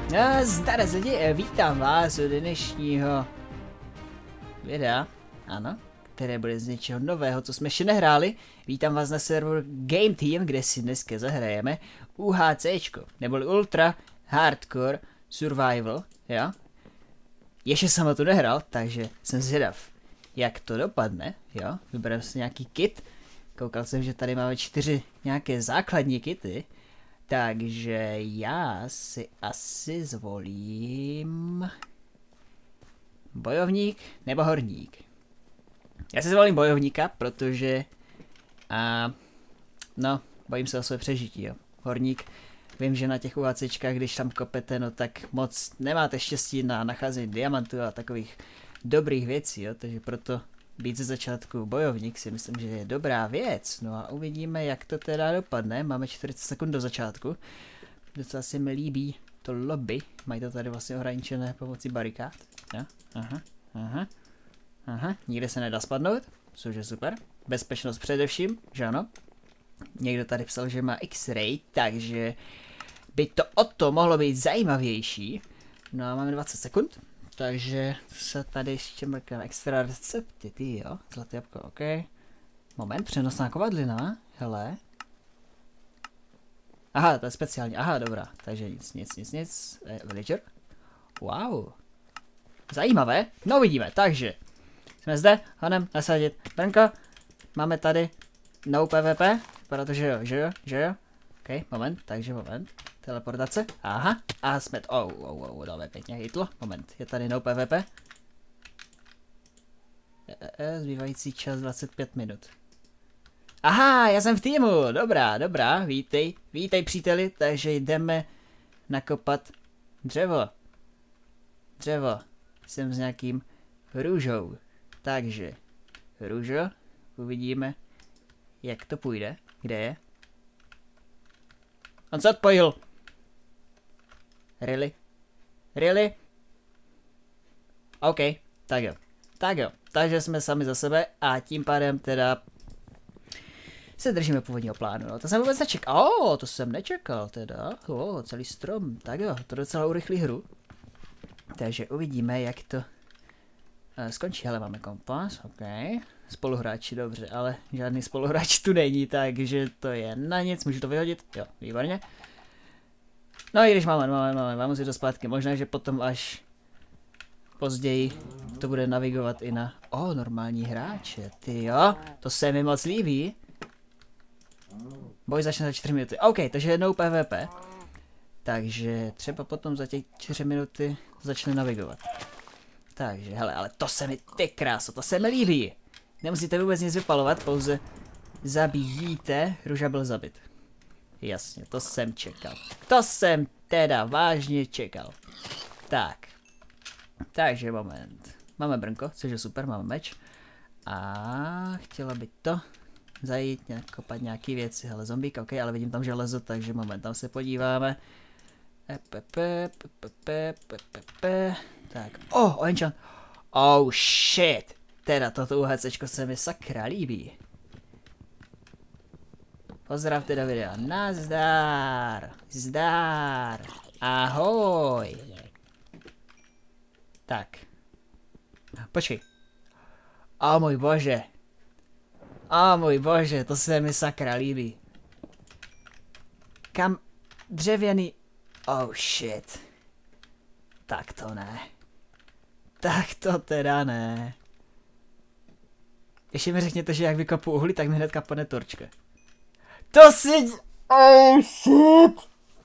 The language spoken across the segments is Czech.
Zdar lidi, vítám vás u dnešního videa, ano, které bude z něčeho nového, co jsme ještě nehráli. Vítám vás na serveru Game Team, kde si dneska zahrajeme UHCčko, neboli Ultra Hardcore Survival, jo. Ještě jsem ho tu nehrál, takže jsem zvědav, jak to dopadne, jo. Vyberám si nějaký kit, koukal jsem, že tady máme 4 nějaké základní kity. Takže já si asi zvolím bojovník nebo horník. Já si zvolím bojovníka, protože no, bojím se o své přežití, jo. Horník, vím, že na těch UACčkách, když tam kopete, no tak moc nemáte štěstí na nacházení diamantů a takových dobrých věcí, jo, takže proto být ze začátku bojovník si myslím, že je dobrá věc. No a uvidíme, jak to teda dopadne. Máme 40 sekund do začátku. Docela se mi líbí to lobby. Mají to tady vlastně ohraničené pomocí barikád. Ja? Aha. Nikde se nedá spadnout, což je super. Bezpečnost především, že ano. Někdo tady psal, že má X-ray, takže by to o to mohlo být zajímavější. No a máme 20 sekund. Takže se tady ještě mrkám extra recepty, ty jo, zlaté jabko, ok. Moment, přenosná kovadlina, hele. Aha, to je speciální, aha, dobrá, takže nic, villager. Wow, zajímavé, no uvidíme, takže. Jsme zde, honem, nasadit, Brnko, máme tady no PvP, vypadá to, že jo, ok, moment, teleportace, aha, a jsme, dáme pěkně hitlo, moment, je tady no PvP. Zbývající čas 25 minut. Aha, já jsem v týmu, dobrá, vítej příteli, takže jdeme nakopat dřevo, jsem s nějakým růžou, takže, růžo, uvidíme, jak to půjde, kde je? On se odpojil. Really? OK, tak jo. Takže jsme sami za sebe a tím pádem teda se držíme původního plánu. No, to jsem vůbec nečekal. To jsem nečekal teda. Celý strom. Tak jo, to docela urychlí hru. Takže uvidíme, jak to skončí. Ale máme kompas, OK. Spoluhráči, dobře, ale žádný spoluhráč tu není, takže to je na nic. Můžu to vyhodit? Jo, výborně. No i když máme si to zpátky. Možná, že potom až později to bude navigovat i na normální hráče. Ty jo, to se mi moc líbí. Boj začne za 4 minuty. OK, takže no PvP. Takže třeba potom za těch 4 minuty začne navigovat. Takže, hele, ale to se mi, ty kráso, to se mi líbí. Nemusíte vůbec nic vypalovat, pouze zabíjíte. Růža byl zabit. Jasně, to jsem čekal. To jsem teda vážně čekal. Tak. Takže moment. Máme brnko, což je super, máme meč. A chtěla by to zajít, kopat nějaký věci. Hele, zombík, ok, ale vidím tam železo, takže moment, tam se podíváme. Tak, enchant. Oh shit. Teda toto UHCčko se mi sakra líbí. Pozdrav teda videa. Zdar. Ahoj. Tak. Počkej. Můj bože, to se mi sakra líbí. Kam dřevěný. Oh shit. Tak to ne. Tak to teda ne. Ještě mi řekněte, že jak vykopu uhlí, tak mi hnedka padne torčka. To si... Oh shit!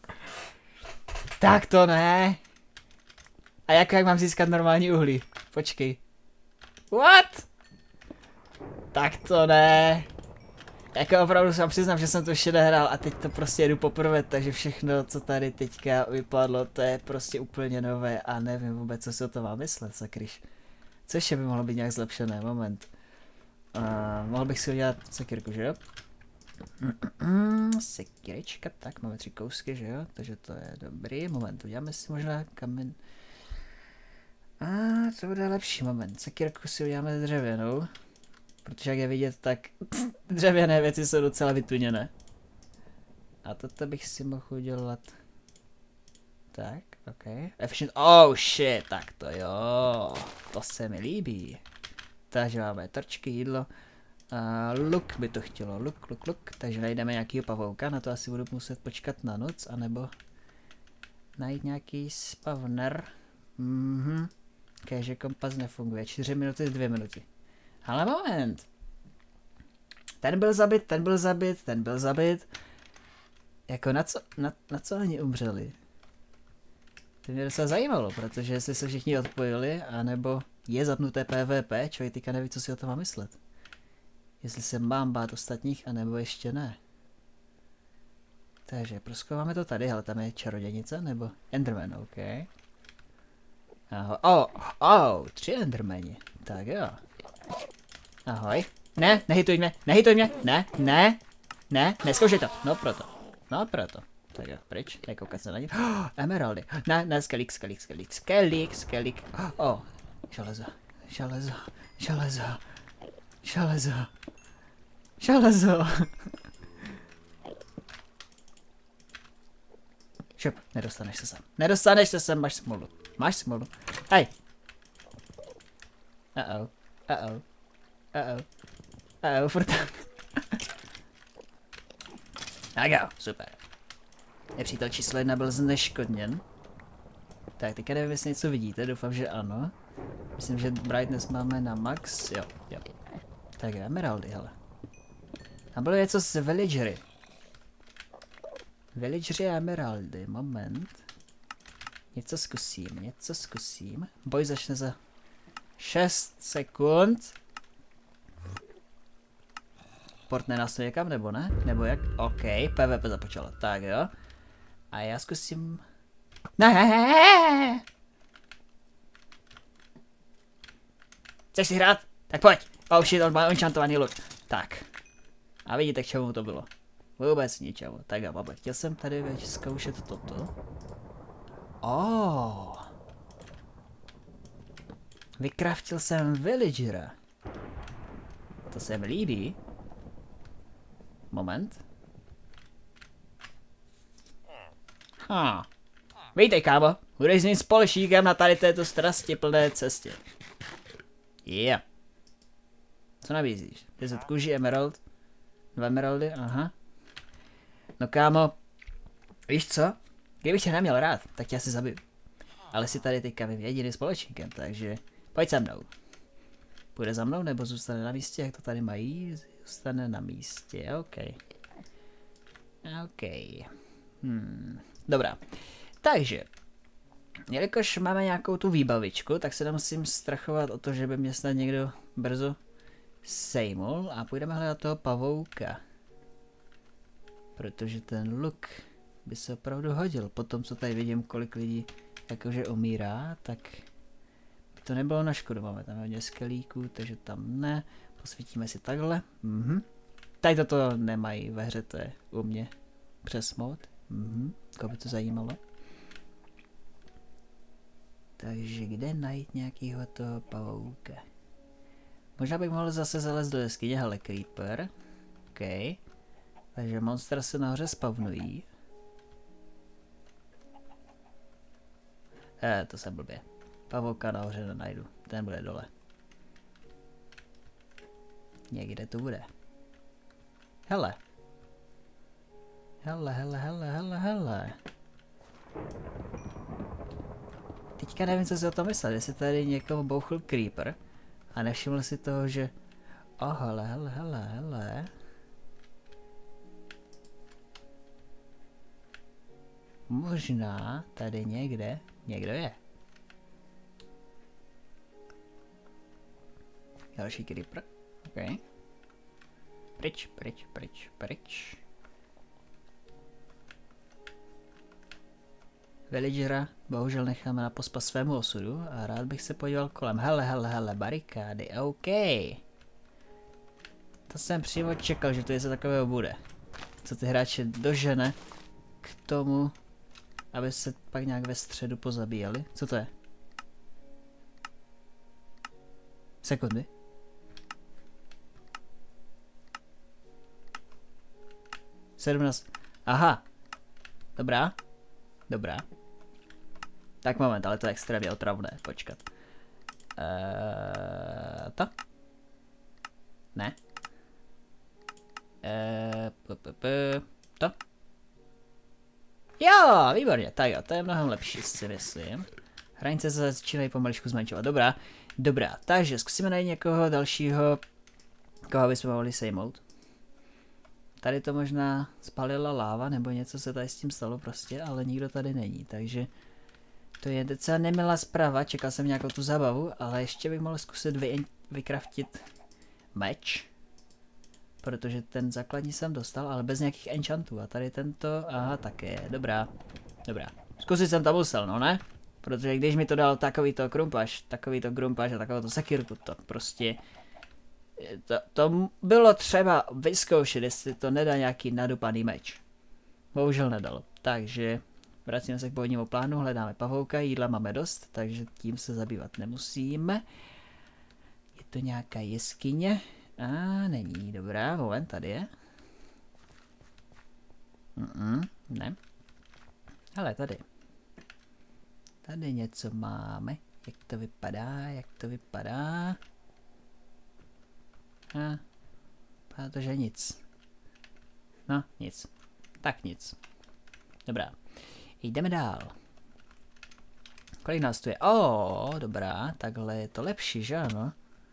Tak to ne. A jak mám získat normální uhlí? Počkej. What? Tak to ne. Jako opravdu jsem přiznám, že jsem to ještě nehrál a teď to prostě jedu poprvé, takže všechno, co tady teďka vypadlo, to je prostě úplně nové a nevím vůbec, co si o to má myslet, sakryš. Což by mohlo být nějak zlepšené, moment. Mohl bych si udělat sekirku, že jo? Sekirečka, tak máme 3 kousky, že jo? Takže to je dobrý, moment, uděláme si možná kamen. Co bude lepší, moment, sekirku si uděláme dřevěnou. Protože jak je vidět, tak dřevěné věci jsou docela vytuněné. A toto bych si mohl udělat tak. OK. Efficient. Oh shit, tak to jo. To se mi líbí. Takže máme trčky, jídlo. Luk by to chtělo. Luk. Takže najdeme nějakýho pavouka. Na to asi budu muset počkat na noc, anebo najít nějaký spawner. Keže kompas nefunguje. 4 minuty, 2 minuty. Ale moment. Ten byl zabit. Jako na co oni umřeli? To mě docela zajímalo, protože jestli se všichni odpojili, anebo je zapnuté PvP, člověk teďka neví, co si o tom má myslet. Jestli se mám bát ostatních, anebo ještě ne. Takže prozkoumáme to tady, hele, tam je čarodějnice, nebo Enderman, OK. Ahoj, 3 Endermani, tak jo. Ahoj. Ne, nehituj mě, ne, neskoušej to, no proto. Tak jo, pryč, nekoukat se na ně. Emeraldy, ne, skelík. Železo. Šup, nedostaneš se sem, máš smůlu. Hej. Furt tam. Tak jo, super. Nepřítel číslo 1 byl zneškodněn. Tak, teďka nevím, jestli něco vidíte, doufám, že ano. Myslím, že brightness máme na max, jo. Tak jo, emeraldy, hele. Tam bylo něco s villagery. Villagery a emeraldy, moment. Něco zkusím. Boj začne za 6 sekund. Portne nás to někam, nebo ne? Nebo jak? OK, PvP započalo, tak jo. A já zkusím... Ne! Chceš si hrát? Tak pojď! Oh shit, on má enchantovaný luk. Tak. A vidíte, k čemu to bylo. Vůbec ničemu. Tak jo, babo, chtěl jsem tady zkoušet toto. Vykraftil jsem villagera. To se mi líbí. Moment. Vítej, kámo. Budeš s ním společníkem na tady této strastiplné cestě. Yeah. Co nabízíš? 10 kůží, emerald. 2 emeraldy, aha. No kámo, víš co? Kdybych tě neměl rád, tak tě asi zabiju. Ale jsi tady teďka mým jediným společníkem, takže pojď se mnou. Půjde za mnou nebo zůstane na místě, jak to tady mají? Zůstane na místě, OK. Dobrá. Takže, jelikož máme nějakou tu výbavičku, tak se nemusím strachovat o to, že by mě snad někdo brzo sejmul a půjdeme hledat toho pavouka. Protože ten luk by se opravdu hodil. Potom, co tady vidím, kolik lidí jakože umírá, tak to nebylo na škodu. Máme tam hodně skelíků, takže tam ne. Posvítíme si takhle. Tady toto nemají ve hře, to je u mě přes mod. Koho by to zajímalo. Takže kde najít nějakýho toho pavouka? Možná bych mohl zase zalézt do jeskyně, hele, creeper. OK. Takže monstra se nahoře spavnují. To se blbě. Pavouka nahoře nenajdu, ten bude dole. Někde to bude. Hele. Hele. Teďka nevím, co si o tom myslet, jestli tady někomu bouchl creeper a nevšiml si toho, že... hele. Možná tady někdo je. Další creeper. OK. Pryč. Villagera bohužel necháme na pospas svému osudu a rád bych se podíval kolem. Hele, barikády, OK. To jsem přímo čekal, že to něco takového bude. Co ty hráče dožene k tomu, aby se pak nějak ve středu pozabíjeli. Co to je? Sekundy. Aha. Dobrá. Tak moment, ale to je extrémně otravné, počkat. To? Ne. To? Jo, výborně, tak jo, to je mnohem lepší, si myslím. Hranice se začínají pomaličku zmenšovat, dobrá, takže zkusíme najít někoho dalšího, koho bychom mohli sejmout. Tady to možná spalila láva, nebo něco se tady s tím stalo prostě, ale nikdo tady není, takže to je docela nemilá zpráva, čekal jsem nějakou tu zábavu, ale ještě bych mohl zkusit vykraftit meč. Protože ten základní jsem dostal, ale bez nějakých enchantů. A tady tento, aha, také, dobrá. Zkusit jsem to musel, no ne? Protože když mi to dal takovýto grumpaš a takovouto sekirku, to prostě... To bylo třeba vyzkoušet, jestli to nedá nějaký nadupaný meč. Bohužel nedal. Takže vracíme se k původnímu plánu, hledáme pavouka, jídla máme dost, takže tím se zabývat nemusíme. Je to nějaká jeskyně. A není, dobrá, moment, tady je. Ne. Ale tady. Tady něco máme. Jak to vypadá? Protože nic. No, nic. Tak nic. Dobrá. Jdeme dál. Kolik nás tu je? Dobrá, takhle je to lepší, že ano?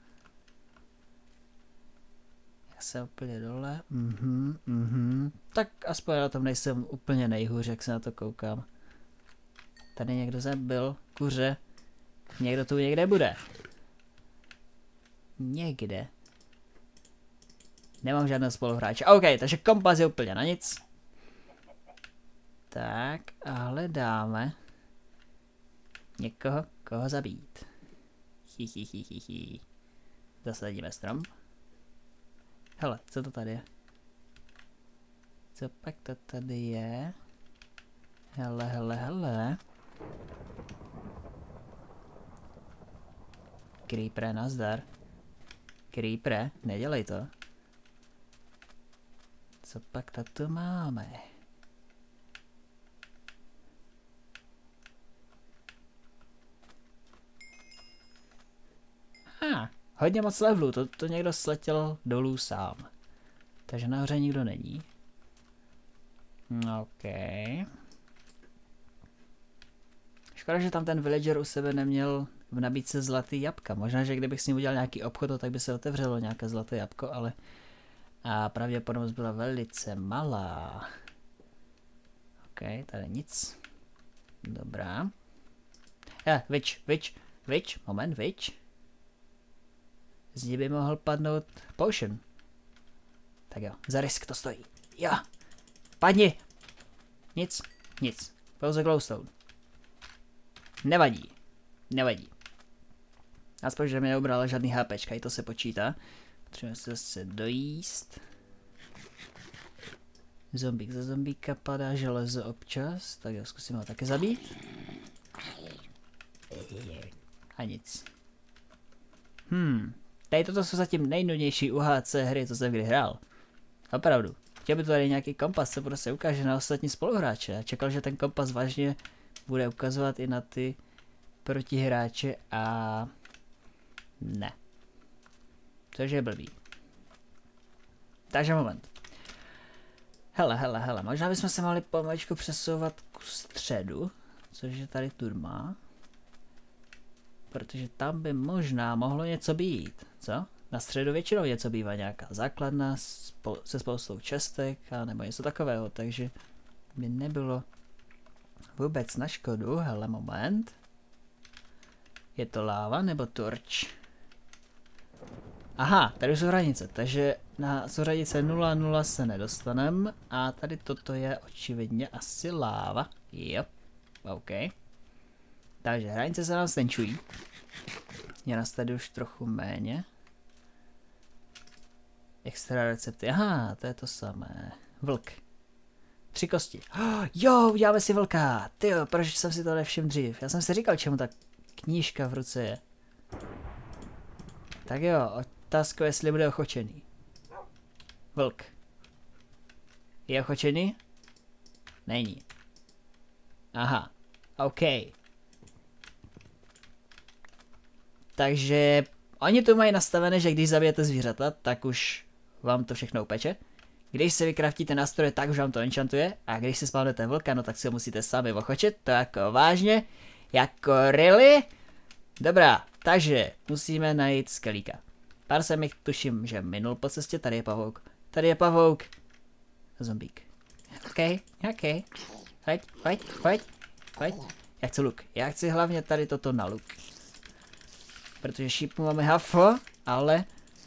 Se úplně dole. Tak aspoň na tom nejsem úplně nejhůř, jak se na to koukám. Tady někdo zabil kuře. Někdo tu někde bude. Někde. Nemám žádného spoluhráče. OK, takže kompas je úplně na nic. Tak a hledáme někoho, koho zabít. Zasadíme strom. Hele, co to tady je? Co pak to tady je? Hele. Creepere, nazdar. Creepere, nedělej to. Co pak to máme? Hodně moc levelů, to někdo sletěl dolů sám. Takže nahoře nikdo není. OK. Škoda, že tam ten villager u sebe neměl v nabídce zlatý jabka. Možná, že kdybych s ním udělal nějaký obchod, tak by se otevřelo nějaké zlaté jabko, ale... A pravděpodobnost byla velice malá. OK, tady nic. Dobrá. Witch, moment, witch. Z ní by mohl padnout potion. Tak jo, za risk to stojí. Jo, padni. Nic. Pouze glowstone. Nevadí. Aspoň, že mi neubrala žádný HPčka, i to se počítá. Potřebujeme se zase dojíst. Zombík za zombíka padá, železo občas. Tak jo, zkusím ho taky zabít. A nic. Tady toto jsou zatím nejnudnější UHC hry, co jsem kdy hrál. Opravdu. Chtěl by to tady nějaký kompas, co prostě ukáže na ostatní spoluhráče. Já čekal, že ten kompas vážně bude ukazovat i na ty protihráče a... Ne. Což je blbý. Takže moment. Hele, možná bychom se mohli pomaličku přesouvat k středu, což je tady turma. Protože tam by možná mohlo něco být, co? Na středu většinou něco bývá, nějaká základna se spoustou čestek a nebo něco takového, takže by nebylo vůbec na škodu. Hele, moment. Je to láva nebo torč? Aha, tady jsou hranice, takže na hranice 0,0 se nedostaneme a tady toto je očividně asi láva. Jo, OK. Takže hranice se nám stenčují. Je nás tady už trochu méně. Extra recepty, aha, to je to samé. Vlk. 3 kosti. Jo, uděláme si vlka. Tyjo, proč jsem si to nevšiml dřív? Já jsem si říkal, čemu ta knížka v ruce je. Tak jo, otázka, jestli bude ochočený. Vlk. Je ochočený? Není. Aha, OK. Takže oni tu mají nastavené, že když zabijete zvířata, tak už vám to všechno upeče. Když si vykraftíte nástroje, tak už vám to enchantuje. A když si spawnete vlka, no tak si ho musíte sami ochočit. To jako vážně. Jako really? Dobrá, takže musíme najít skelíka. Pár jsem jich tuším, že minul po cestě. Tady je pavouk. Tady je pavouk. Zombík. OK. Pojď. Já chci luk. Já chci hlavně tady toto na luk. Protože šípů máme hafo, ale...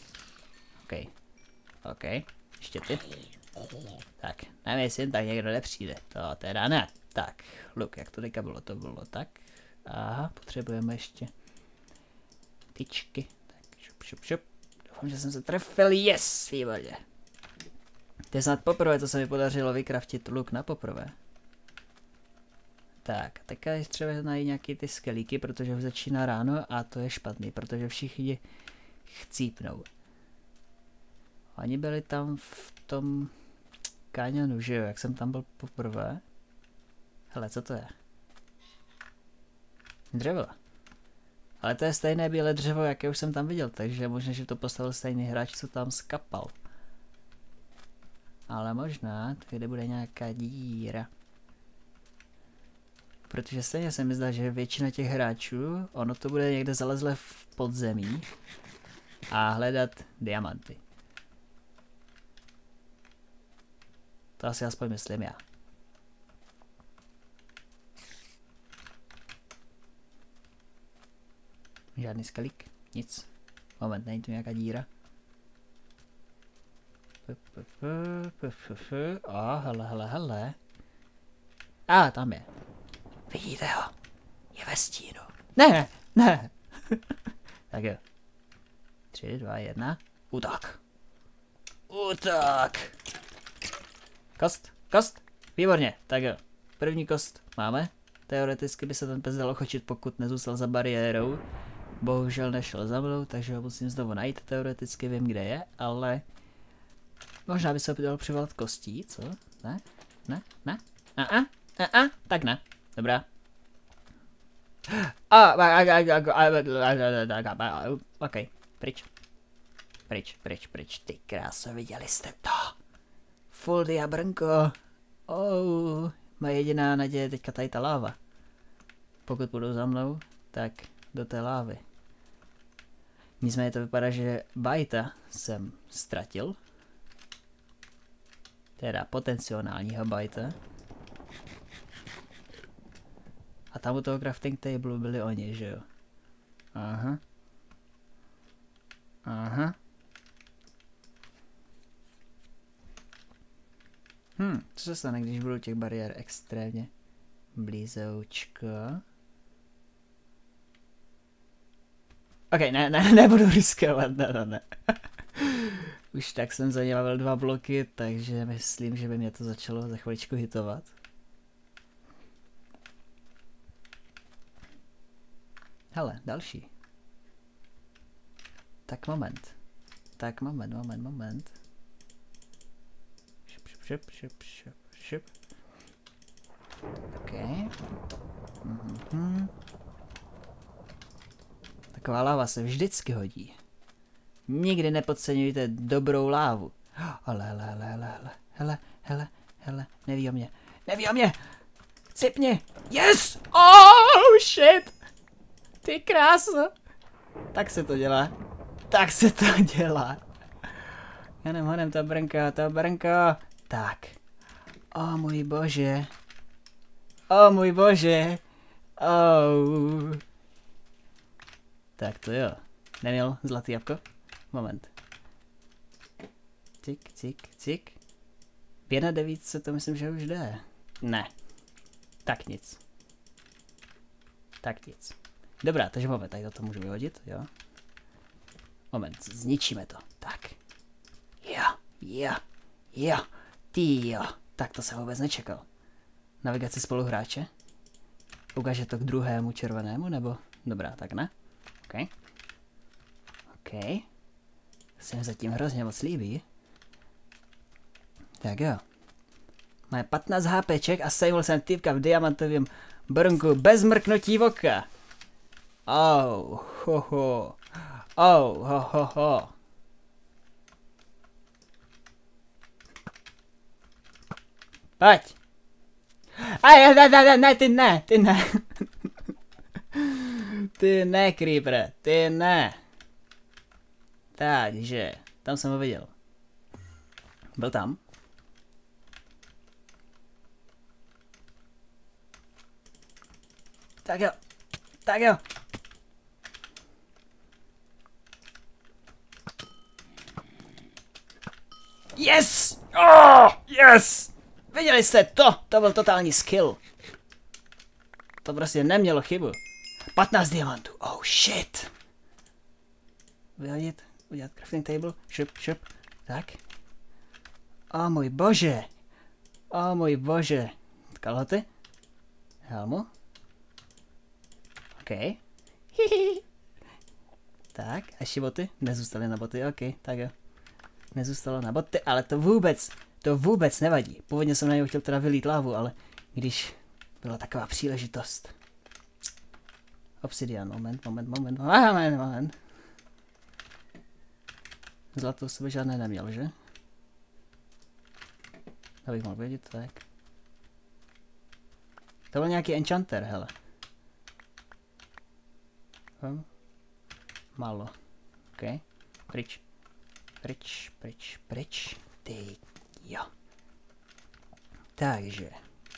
OK. Ještě ty. Tak, nevím, jestli tak někdo nepřijde. To teda ne. Tak, luk, jak to teďka bylo? To bylo tak. Aha, potřebujeme ještě tyčky. Tak, šup. Doufám, že jsem se trefil. Yes, výborně. To je snad poprvé, co se mi podařilo vykraftit luk na poprvé. Tak, teďka je třeba najít nějaký ty skelíky, protože už začíná ráno a to je špatný, protože všichni chcípnou. Oni byli tam v tom kaňonu, že jo, jak jsem tam byl poprvé. Hele, co to je? Dřevo. Ale to je stejné bílé dřevo, jaké už jsem tam viděl, takže možná, že to postavil stejný hráč, co tam skapal. Ale možná, kde bude nějaká díra. Protože stejně se mi zdá, že většina těch hráčů, ono to bude někde zalezlé v podzemí a hledat diamanty. To asi aspoň myslím já. Žádný skalík, nic. Moment, není tu nějaká díra. Hele. Tam je. Vidíte ho? Je ve stínu. Ne. Tak jo. 3, 2, 1. Útok. Kost. Výborně. Tak jo. První kost máme. Teoreticky by se ten pes dal ochočit, pokud nezůstal za bariérou. Bohužel nešel za mnou, takže ho musím znovu najít. Teoreticky vím, kde je, ale... Možná by se dal přivolat kostí, co? Ne? Tak ne. Dobrá. OK, pryč. Ty kráso, viděli jste to? Full dia brnko. Moje jediná naděje je teďka tady ta láva. Pokud půjdou za mnou, tak do té lávy. Nicméně to vypadá, že bajta jsem ztratil. Teda potenciálního bajta. A tam u toho crafting table byli oni, že jo? Aha. Co se stane, když budou těch bariér extrémně blízoučko? OK, nebudu riskovat, ne. Už tak jsem za ně level 2 bloky, takže myslím, že by mě to začalo za chviličku hitovat. Hele, další. Tak moment. Šup. OK. Taková láva se vždycky hodí. Nikdy nepodceňujte dobrou lávu. Hele, neví o mě. Cipni. Yes! Oh, shit! Ty kráso. Tak se to dělá. Honem to brnko. Tak. O můj bože. Tak to jo. Neměl zlatý jabko? Moment. Cik. V 1.9 to myslím, že už jde. Ne. Tak nic. Dobrá, takže moment, tady to můžu vyhodit, jo. Moment, zničíme to. Tak. Jo. Ty jo. Tak to jsem vůbec nečekal. Navigace spoluhráče. Ukáže to k druhému červenému, nebo? Dobrá, tak ne. OK. Se mi zatím hrozně moc líbí. Tak jo. Máme 15 HPček a sejmul jsem typka v diamantovém brnku bez mrknutí oka. Oh, ho, ho. Oh, ho, ho, ho. Pojď. Ne, ty ne, ty ne. Ty ne, Creeper, ty ne. Takže, tam jsem ho viděl. Byl tam. Tak jo, tak jo. Yes! Oh, yes! Viděli jste to? To byl totální skill. To prostě nemělo chybu. 15 diamantů. Oh shit. Vyhodit, udělat crafting table. Šup, šup. Tak. O můj bože. O můj bože. Kalhoty. Helmu. OK. Hihi. Tak, a ještě boty? Nezůstaly na boty, OK, tak jo. Nezůstalo na boty, ale to vůbec nevadí. Původně jsem na něj chtěl teda vylít lávu, ale když byla taková příležitost. Obsidian, moment. Zlato sebe žádné neměl, že? Abych mohl vědět, tak. To byl nějaký enchanter, hele. Málo. OK. Pryč. Ty jo. Takže.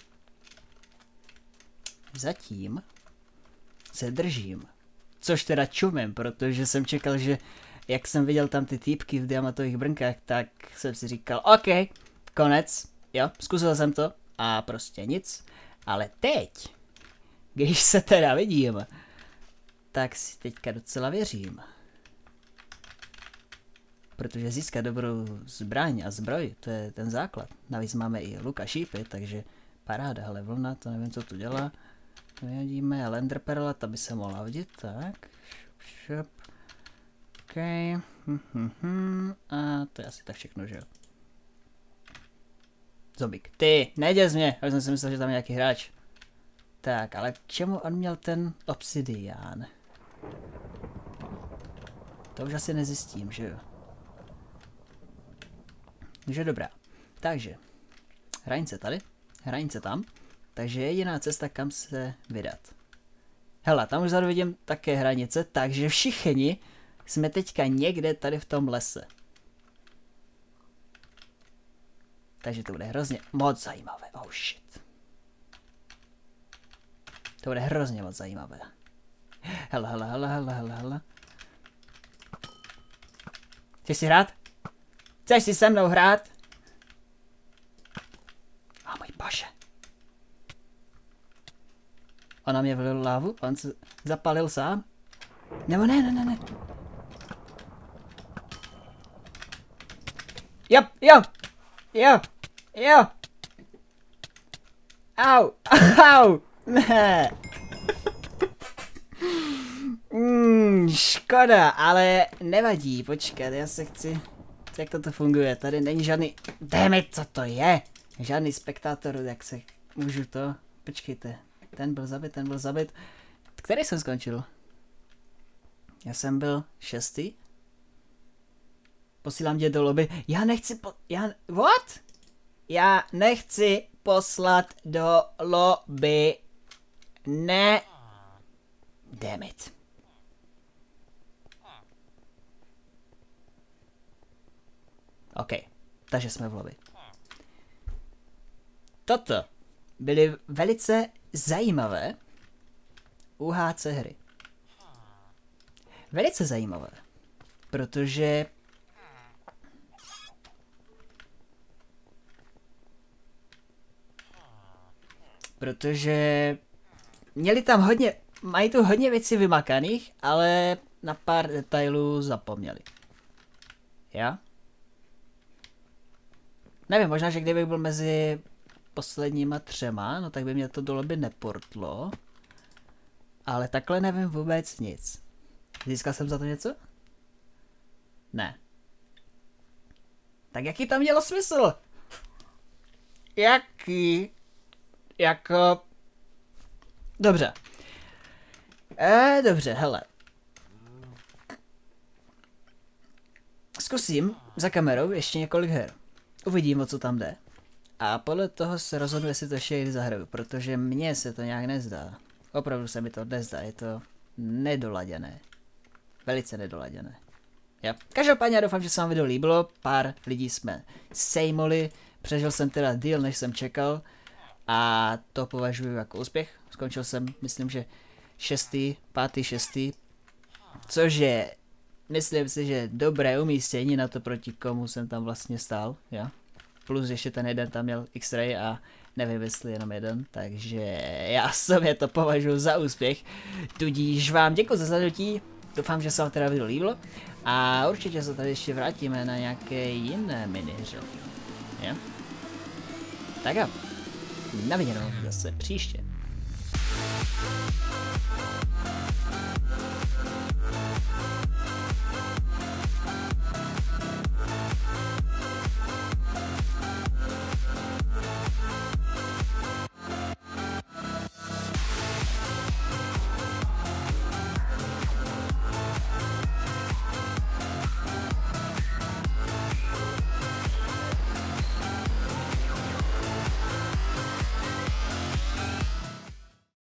Zatím se držím. Což teda čumím, protože jsem čekal, že jak jsem viděl tam ty týpky v diamantových brnkách, tak jsem si říkal, OK, konec. Jo, zkusil jsem to a prostě nic. Ale teď, když se teda vidím, tak si teďka docela věřím. Protože získat dobrou zbraň a zbroj, to je ten základ. Navíc máme i luk a šípy, takže paráda, hele vlna, to nevím, co tu dělá. Vyhodíme Lender Perla, ta by se mohla hodit, tak. Šup. OK. A to je asi tak všechno, že jo. Zombík. Ty, neděz mě, já jsem si myslel, že tam je nějaký hráč. Tak, ale k čemu on měl ten obsidián? To už asi nezjistím, že jo. Takže dobrá. Takže, hranice tady, hranice tam. Takže jediná cesta, kam se vydat. Hele, tam už vzadu vidím také hranice, takže všichni jsme teďka někde tady v tom lese. Takže to bude hrozně moc zajímavé. Oh shit. To bude hrozně moc zajímavé. Hele. Chceš si hrát? Chceš si se mnou hrát? O můj bože. Ona mě vylil lávu? On se zapalil sám? Nebo ne. Jo. Au. Ne. Škoda, ale nevadí, počkat, já se chci... Jak to funguje? Tady není žádný... Dammit, co to je? Žádný spektátor, jak se můžu to... Počkejte, ten byl zabit. Který jsem skončil? Já jsem byl 6. Posílám tě do lobby. What? Já nechci poslat do lobby. Ne. Dammit. OK, takže jsme v lobby. Toto byly velice zajímavé UHC hry. Velice zajímavé, protože měli tam mají tu hodně věcí vymakaných, ale na pár detailů zapomněli. Já? Nevím, možná, že kdybych byl mezi posledníma 3, no tak by mě to do lobby neportlo. Ale takhle nevím vůbec nic. Získal jsem za to něco? Ne. Tak jaký tam mělo smysl? Jaký? Jako... Dobře. Dobře, hele. Zkusím za kamerou ještě několik her. Uvidím, o co tam jde. A podle toho se rozhodnu, jestli to ještě jde zahraju, protože mně se to nějak nezdá. Opravdu se mi to nezdá, je to nedoladěné. Velice nedoladěné. Jo. Každopádně doufám, že se vám video líbilo, pár lidí jsme sejmoli, přežil jsem teda díl, než jsem čekal a to považuji jako úspěch. Skončil jsem, myslím, že 5., 6. Což je, myslím si, že dobré umístění na to, proti komu jsem tam vlastně stál, jo. Plus ještě ten jeden tam měl X-ray a nevím, jestli jenom jeden, takže já sobě to považuji za úspěch. Tudíž vám děkuji za zhlédnutí, doufám, že se vám teda video líbilo a určitě se tady ještě vrátíme na nějaké jiné minihře. Jo? Tak jo, na viděnou zase příště.